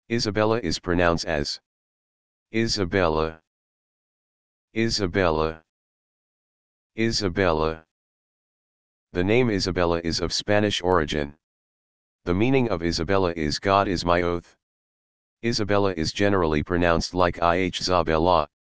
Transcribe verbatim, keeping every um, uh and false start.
Isabella is pronounced as Isabella, Isabella, Isabella. The name Isabella is of Spanish origin. The meaning of Isabella is God is my oath. Isabella is generally pronounced like ih-zah-BEH-lah,